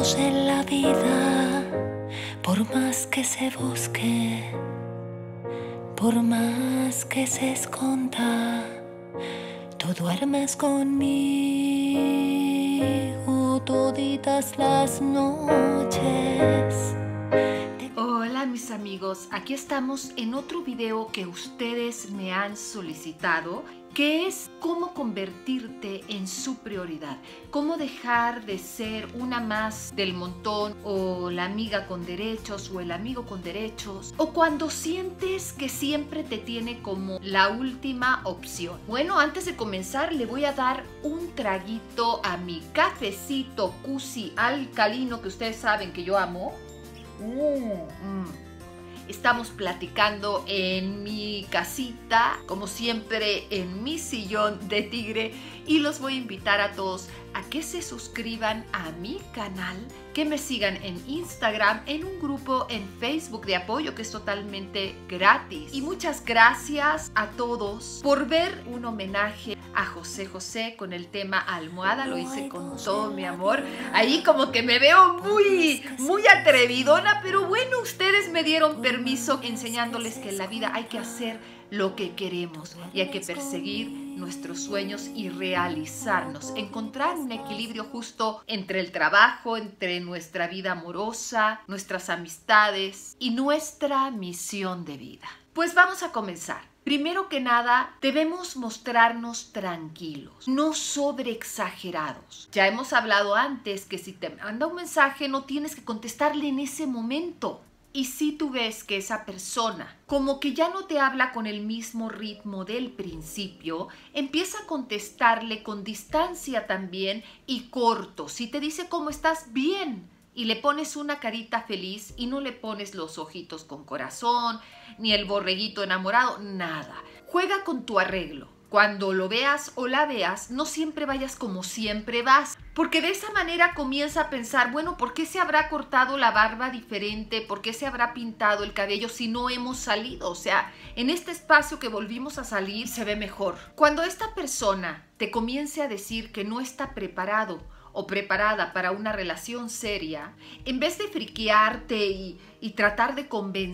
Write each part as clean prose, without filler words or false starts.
todos en la vida, por más que se busque, por más que se esconda, tú duermes conmigo toditas las noches. Hola mis amigos, aquí estamos en otro video que ustedes me han solicitado, que es cómo convertirte en su prioridad, cómo dejar de ser una más del montón, o la amiga con derechos, o el amigo con derechos, o cuando sientes que siempre te tiene como la última opción. Bueno, antes de comenzar le voy a dar un traguito a mi cafecito Cusi alcalino, que ustedes saben que yo amo. Estamos platicando en mi casita, como siempre en mi sillón de tigre, y los voy a invitar a todos a que se suscriban a mi canal, que me sigan en Instagram, en un grupo en Facebook de apoyo que es totalmente gratis. Y muchas gracias a todos por ver un homenaje a José José con el tema Almohada. Lo hice con todo mi amor. Ahí como que me veo muy atrevidona, pero bueno, ustedes me dieron permiso enseñándoles que en la vida hay que hacer lo que queremos y hay que perseguir nuestros sueños y realizarnos, encontrar un equilibrio justo entre el trabajo, entre nuestra vida amorosa, nuestras amistades y nuestra misión de vida. Pues vamos a comenzar. Primero que nada, debemos mostrarnos tranquilos, no sobreexagerados. Ya hemos hablado antes que si te manda un mensaje no tienes que contestarle en ese momento. Y si tú ves que esa persona como que ya no te habla con el mismo ritmo del principio, empieza a contestarle con distancia también y corto. Si te dice ¿cómo estás? Bien. Y le pones una carita feliz y no le pones los ojitos con corazón, ni el borreguito enamorado, nada. Juega con tu arreglo. Cuando lo veas o la veas, no siempre vayas como siempre vas. Porque de esa manera comienza a pensar, bueno, ¿por qué se habrá cortado la barba diferente? ¿Por qué se habrá pintado el cabello si no hemos salido? O sea, en este espacio que volvimos a salir se ve mejor. Cuando esta persona te comience a decir que no está preparado o preparada para una relación seria, en vez de friquearte y tratar de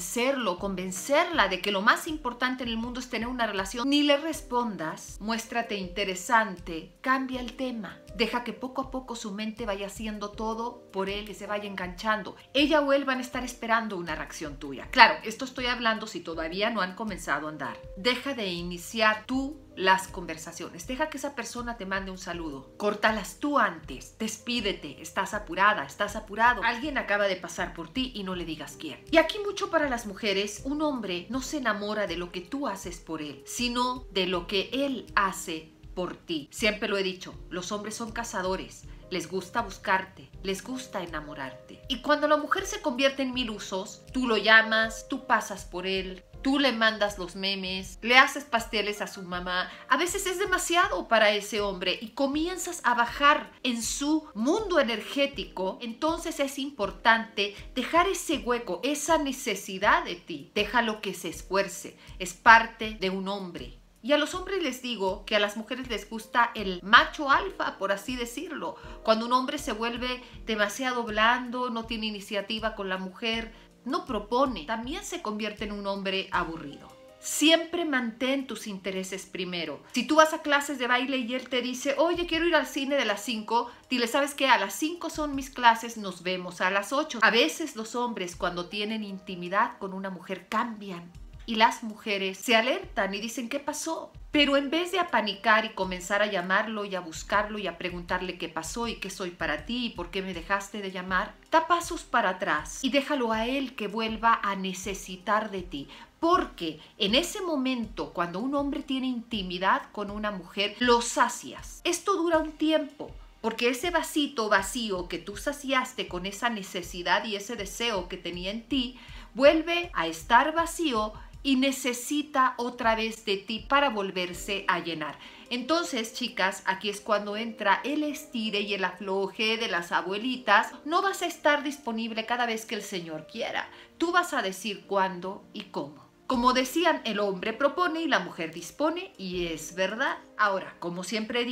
convencerla de que lo más importante en el mundo es tener una relación, ni le respondas, muéstrate interesante, cambia el tema, deja que poco a poco su mente vaya haciendo todo por él, que se vaya enganchando. Ella o él van a estar esperando una reacción tuya. Claro, esto estoy hablando si todavía no han comenzado a andar. Deja de iniciar tú las conversaciones. Deja que esa persona te mande un saludo. Córtalas tú antes. Despídete. Estás apurada, estás apurado. Alguien acaba de pasar por ti y no le digas quién. Y aquí mucho para las mujeres, un hombre no se enamora de lo que tú haces por él, sino de lo que él hace por ti. Siempre lo he dicho, los hombres son cazadores. Les gusta buscarte, les gusta enamorarte. Y cuando la mujer se convierte en mil usos, tú lo llamas, tú pasas por él, tú le mandas los memes, le haces pasteles a su mamá. A veces es demasiado para ese hombre y comienzas a bajar en su mundo energético. Entonces es importante dejar ese hueco, esa necesidad de ti. Déjalo que se esfuerce, es parte de un hombre. Y a los hombres les digo que a las mujeres les gusta el macho alfa, por así decirlo. Cuando un hombre se vuelve demasiado blando, no tiene iniciativa con la mujer, no propone, también se convierte en un hombre aburrido. Siempre mantén tus intereses primero. Si tú vas a clases de baile y él te dice, oye, quiero ir al cine de las 5, dile, ¿sabes qué? A las 5 son mis clases, nos vemos a las 8. A veces los hombres cuando tienen intimidad con una mujer cambian. Y las mujeres se alertan y dicen, ¿qué pasó? Pero en vez de apanicar y comenzar a llamarlo y a buscarlo y a preguntarle qué pasó y qué soy para ti y por qué me dejaste de llamar, da pasos para atrás y déjalo a él que vuelva a necesitar de ti. Porque en ese momento, cuando un hombre tiene intimidad con una mujer, lo sacias. Esto dura un tiempo. Porque ese vasito vacío que tú saciaste con esa necesidad y ese deseo que tenía en ti, vuelve a estar vacío y necesita otra vez de ti para volverse a llenar. Entonces, chicas, aquí es cuando entra el estire y el afloje de las abuelitas. No vas a estar disponible cada vez que el Señor quiera. Tú vas a decir cuándo y cómo. Como decían, el hombre propone y la mujer dispone, y es verdad. Ahora, como siempre he dicho,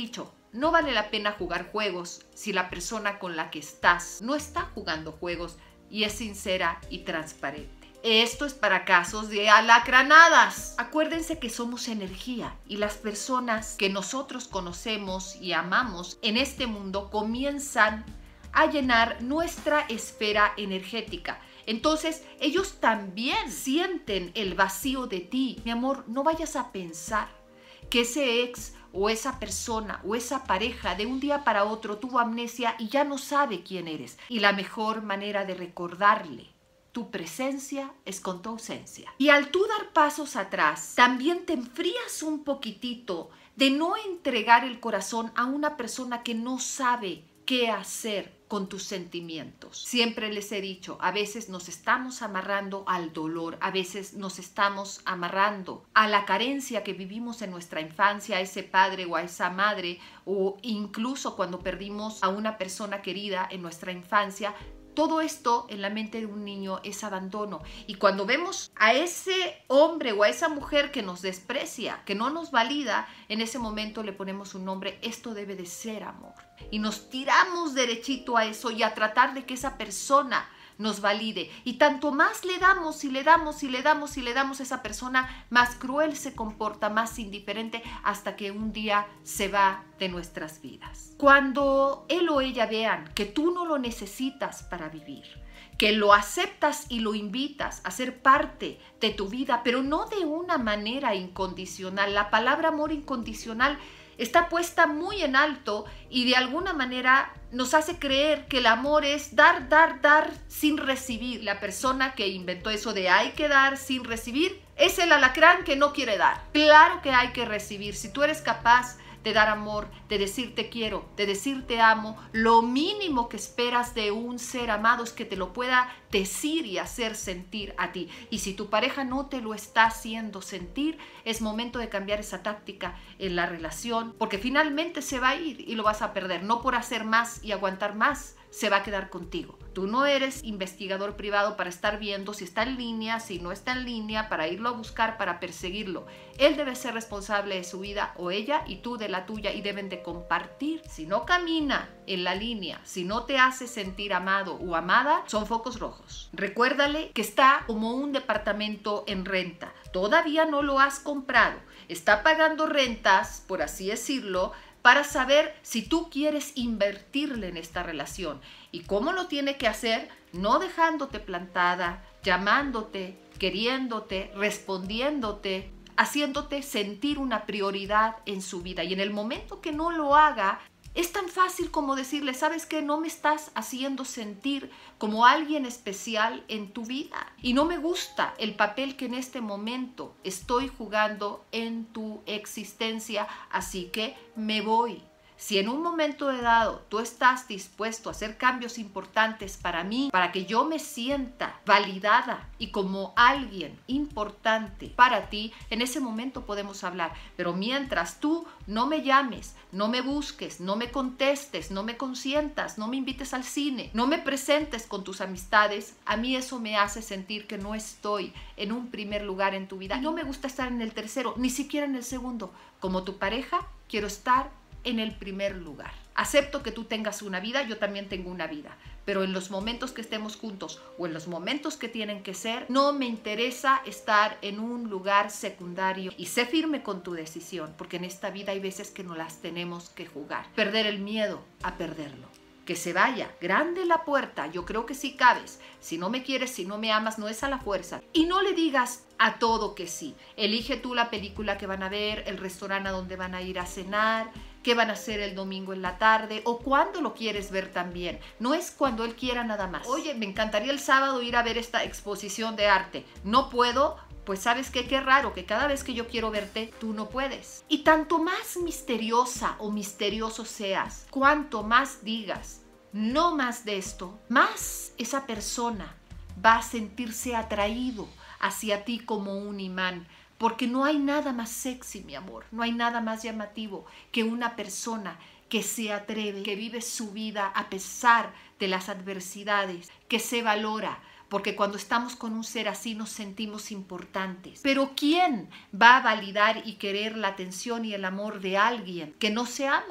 no vale la pena jugar juegos si la persona con la que estás no está jugando juegos y es sincera y transparente. Esto es para casos de alacranadas. Acuérdense que somos energía y las personas que nosotros conocemos y amamos en este mundo comienzan a llenar nuestra esfera energética. Entonces, ellos también sienten el vacío de ti. Mi amor, no vayas a pensar que ese ex o esa persona o esa pareja de un día para otro tuvo amnesia y ya no sabe quién eres. Y la mejor manera de recordarle tu presencia es con tu ausencia. Y al tú dar pasos atrás, también te enfrías un poquitito de no entregar el corazón a una persona que no sabe qué hacer con tus sentimientos. Siempre les he dicho, a veces nos estamos amarrando al dolor, a veces nos estamos amarrando a la carencia que vivimos en nuestra infancia, a ese padre o a esa madre, o incluso cuando perdimos a una persona querida en nuestra infancia. Todo esto en la mente de un niño es abandono. Y cuando vemos a ese hombre o a esa mujer que nos desprecia, que no nos valida, en ese momento le ponemos un nombre. Esto debe de ser amor. Y nos tiramos derechito a eso y a tratar de que esa persona nos valide. Y tanto más le damos y le damos y le damos y le damos a esa persona, más cruel se comporta, más indiferente, hasta que un día se va de nuestras vidas. Cuando él o ella vean que tú no lo necesitas para vivir, que lo aceptas y lo invitas a ser parte de tu vida, pero no de una manera incondicional. La palabra amor incondicional está puesta muy en alto y de alguna manera nos hace creer que el amor es dar, dar, dar sin recibir. La persona que inventó eso de hay que dar sin recibir es el alacrán que no quiere dar. Claro que hay que recibir. Si tú eres capaz de dar amor, de decir te quiero, de decir te amo, lo mínimo que esperas de un ser amado es que te lo pueda decir y hacer sentir a ti. Y si tu pareja no te lo está haciendo sentir, es momento de cambiar esa táctica en la relación, porque finalmente se va a ir y lo vas a perder, no por hacer más y aguantar más, se va a quedar contigo. Tú no eres investigador privado para estar viendo si está en línea, si no está en línea, para irlo a buscar, para perseguirlo. Él debe ser responsable de su vida o ella y tú de la tuya y deben de compartir. Si no camina en la línea, si no te hace sentir amado o amada, son focos rojos. Recuérdale que está como un departamento en renta. Todavía no lo has comprado. Está pagando rentas, por así decirlo, para saber si tú quieres invertirle en esta relación. ¿Y cómo lo tiene que hacer? No dejándote plantada, llamándote, queriéndote, respondiéndote, haciéndote sentir una prioridad en su vida. Y en el momento que no lo haga, es tan fácil como decirle, ¿sabes qué? No me estás haciendo sentir como alguien especial en tu vida. Y no me gusta el papel que en este momento estoy jugando en tu existencia, así que me voy. Si en un momento dado tú estás dispuesto a hacer cambios importantes para mí, para que yo me sienta validada y como alguien importante para ti, en ese momento podemos hablar. Pero mientras tú no me llames, no me busques, no me contestes, no me consientas, no me invites al cine, no me presentes con tus amistades, a mí eso me hace sentir que no estoy en un primer lugar en tu vida. Y no me gusta estar en el tercero, ni siquiera en el segundo. Como tu pareja, quiero estar en el primer lugar. Acepto que tú tengas una vida, yo también tengo una vida, pero en los momentos que estemos juntos o en los momentos que tienen que ser, no me interesa estar en un lugar secundario. Y sé firme con tu decisión, porque en esta vida hay veces que no las tenemos que jugar. Perder el miedo a perderlo. Que se vaya, grande la puerta, yo creo que sí cabes. Si no me quieres, si no me amas, no es a la fuerza. Y no le digas a todo que sí. Elige tú la película que van a ver, el restaurante a donde van a ir a cenar, qué van a hacer el domingo en la tarde o cuándo lo quieres ver también. No es cuando él quiera nada más. Oye, me encantaría el sábado ir a ver esta exposición de arte. No puedo. Pues sabes qué, qué raro que cada vez que yo quiero verte, tú no puedes. Y tanto más misteriosa o misterioso seas, cuanto más digas, no más de esto, más esa persona va a sentirse atraído hacia ti como un imán. Porque no hay nada más sexy, mi amor, no hay nada más llamativo que una persona que se atreve, que vive su vida a pesar de las adversidades, que se valora. Porque cuando estamos con un ser así nos sentimos importantes. Pero ¿quién va a validar y querer la atención y el amor de alguien que no se ama?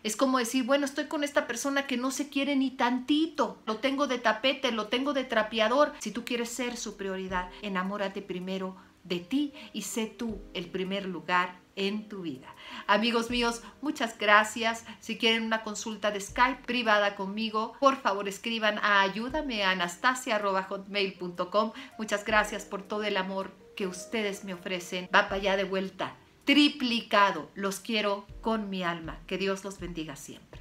Es como decir, bueno, estoy con esta persona que no se quiere ni tantito, lo tengo de tapete, lo tengo de trapeador. Si tú quieres ser su prioridad, enamórate primero de ti y sé tú el primer lugar en tu vida. Amigos míos, muchas gracias. Si quieren una consulta de Skype privada conmigo, por favor escriban a ayúdame@anastasia@hotmail.com. Muchas gracias por todo el amor que ustedes me ofrecen. Va para allá de vuelta, triplicado. Los quiero con mi alma. Que Dios los bendiga siempre.